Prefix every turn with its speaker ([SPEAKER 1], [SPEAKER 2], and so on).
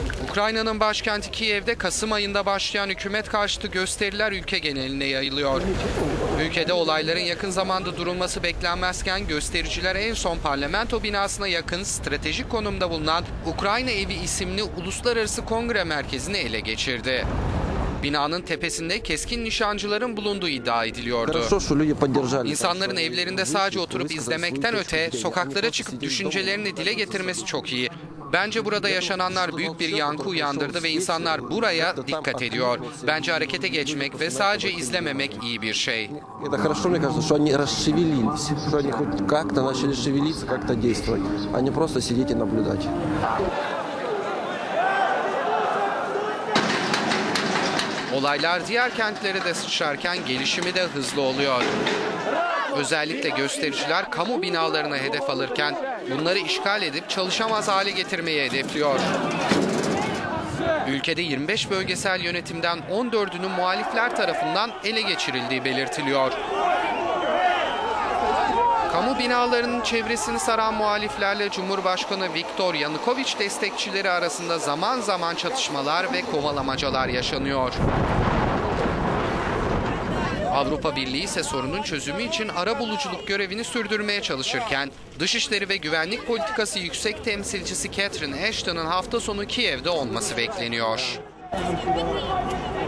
[SPEAKER 1] Ukrayna'nın başkenti Kiev'de Kasım ayında başlayan hükümet karşıtı gösteriler ülke geneline yayılıyor. Ülkede olayların yakın zamanda durulması beklenmezken göstericiler en son parlamento binasına yakın stratejik konumda bulunan Ukrayna Evi isimli uluslararası kongre merkezini ele geçirdi. Binanın tepesinde keskin nişancıların bulunduğu iddia ediliyordu. İnsanların evlerinde sadece oturup izlemekten öte sokaklara çıkıp düşüncelerini dile getirmesi çok iyi. Bence burada yaşananlar büyük bir yankı uyandırdı ve insanlar buraya dikkat ediyor. Bence harekete geçmek ve sadece izlememek iyi bir şey. Olaylar diğer kentlere de sıçrarken gelişimi de hızlı oluyor. Özellikle göstericiler kamu binalarına hedef alırken bunları işgal edip çalışamaz hale getirmeyi hedefliyor. Ülkede 25 bölgesel yönetimden 14'ünün muhalifler tarafından ele geçirildiği belirtiliyor. Kamu binalarının çevresini saran muhaliflerle Cumhurbaşkanı Viktor Yanukovych destekçileri arasında zaman zaman çatışmalar ve kovalamacalar yaşanıyor. Avrupa Birliği ise sorunun çözümü için arabuluculuk görevini sürdürmeye çalışırken, Dışişleri ve Güvenlik Politikası Yüksek Temsilcisi Catherine Ashton'ın hafta sonu Kiev'de olması bekleniyor.